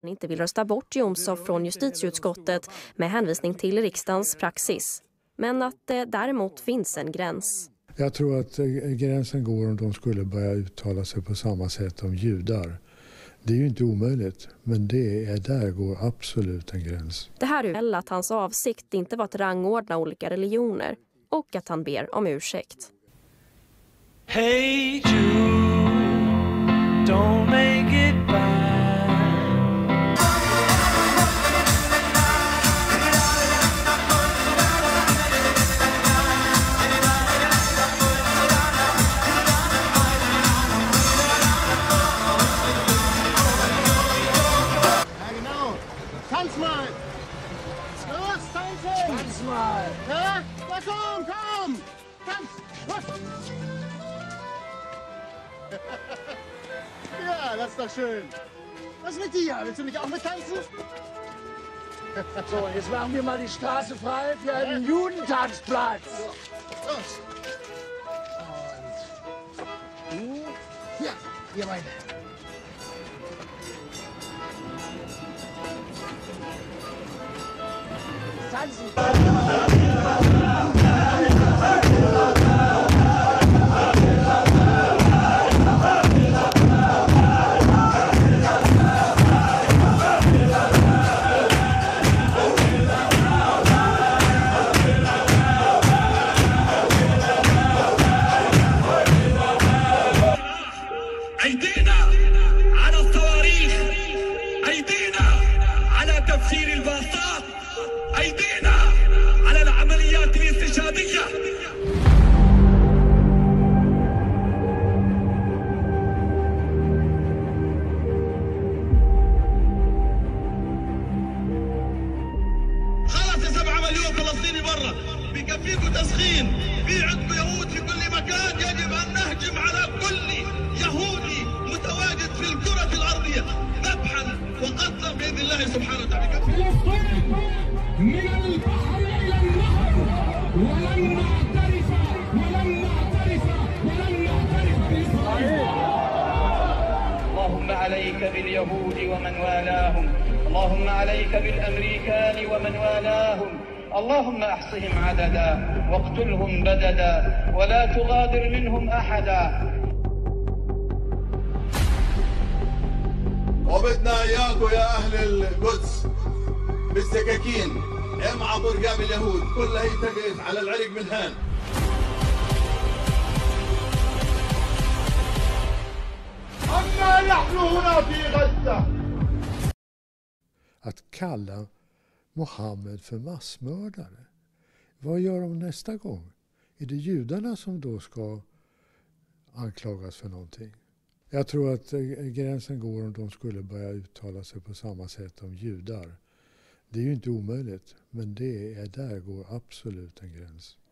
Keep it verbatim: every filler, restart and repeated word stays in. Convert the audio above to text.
inte vill rösta bort Jomshof från justitieutskottet med hänvisning till riksdagens praxis. Men att det däremot finns en gräns. Jag tror att gränsen går om de skulle börja uttala sig på samma sätt om judar. Det är ju inte omöjligt, men det är där går absolut en gräns. Det här är att hans avsikt inte var att rangordna olika religioner och att han ber om ursäkt. Hey Jude, don't make it bad. Tanz mal! Los, tanzen! Tanz mal! Ja, na komm, komm! Tanz! Ja, das ist doch schön. Was ist mit dir? Willst du nicht auch mit tanzen? So, jetzt machen wir mal die Straße frei für einen Judentanzplatz. Los! Und du? Ja, hier meine. أيدينا على الصواريخ، أيدينا على تفجير الباصات، أيدينا على العمليات الاستشهادية. خلاص يا سبعة مليون فلسطيني برا، بكفيكم تسخين، في عندكم يهود في كل مكان، يجب أن نهجم على كل يهودي متواجد في الكرة الأرضية ذبحا وقتلا بإذن الله سبحانه وتعالى. من البحر إلى النهر ولن نعترف ولن نعترف ولن نعترف بإسرائيل. اللهم عليك باليهود ومن والاهم، اللهم عليك بالأمريكان ومن والاهم، اللهم احصهم عددا واقتلهم بددا ولا تغادر منهم أحدا. وبدنا اياكم يا اهل القدس بالسكاكين امعطوا رقاب اليهود كلها هي تقف على العرق من هان. أما نحن هنا في غزة. Att kalla Mohammed för massmördare. Vad gör de nästa gång? Är det judarna som då ska anklagas för någonting? Jag tror att gränsen går om de skulle börja uttala sig på samma sätt om judar. Det är ju inte omöjligt, men det är där går absolut en gräns.